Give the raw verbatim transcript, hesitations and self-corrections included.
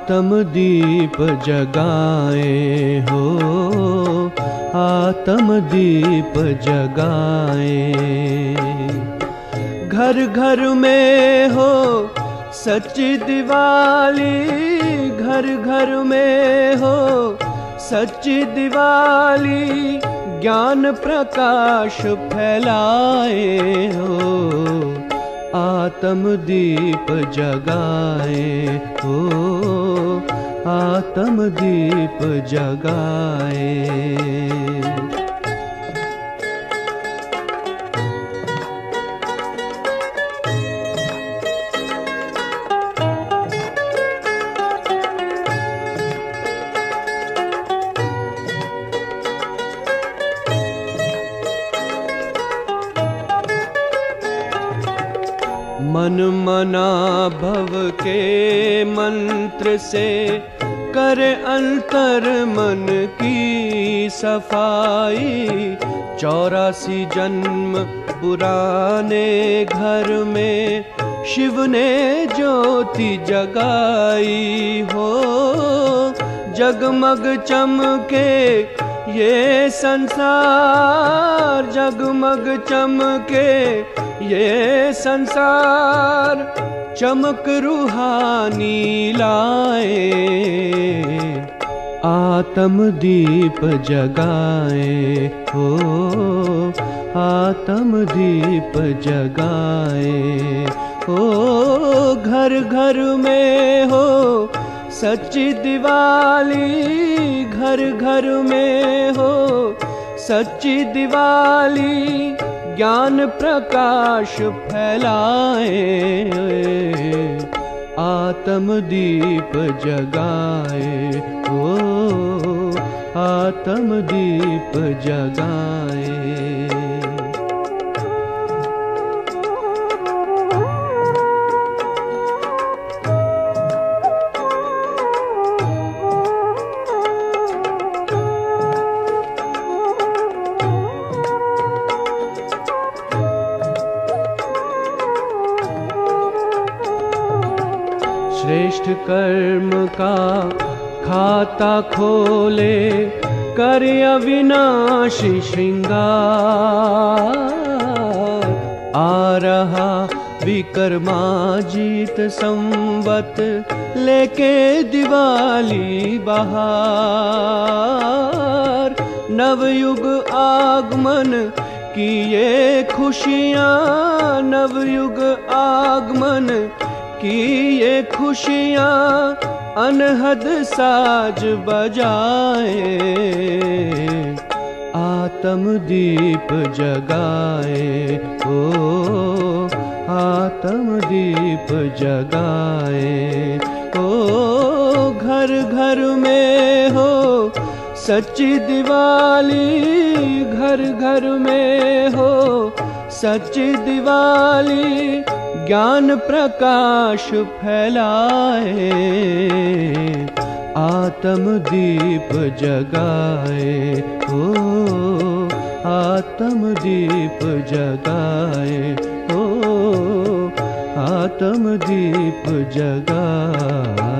आत्म दीप जगाए हो, आत्म दीप जगाए। घर घर में हो सच्ची दिवाली, घर घर में हो सच्ची दिवाली, ज्ञान प्रकाश फैलाए हो, आत्म दीप जगाए हो, आत्म दीप जगाए। मन मना भव के मंत्र से करे अंतर मन की सफाई। चौरासी जन्म पुराने घर में शिव ने ज्योति जगाई हो, जगमग चमके ये संसार, जगमग चमके ये संसार, चमक रूहानी लाए, आत्म दीप जगाए हो, आत्म दीप जगाए हो। घर घर में हो सच्ची दिवाली, घर घर में हो सच्ची दिवाली, ज्ञान प्रकाश फैलाए, आत्म दीप जगाए हो, आत्म दीप जगाए। श्रेष्ठ कर्म का खाता खोले, कर अविनाशी श्रृंगार। आ रहा विक्रमाजीत संवत, लेके दिवाली बहार। नवयुग आगमन की ये खुशियाँ, नवयुग आगमन की ये खुशियाँ, अनहद साज बजाए, आत्म दीप जगाए हो, आत्म दीप जगाए हो। घर घर में हो सच्ची दिवाली, घर घर में हो सच्ची दिवाली, ज्ञान प्रकाश फैलाए, आत्म दीप जगाए हो, आत्म दीप जगाए हो, आत्म दीप जगाए।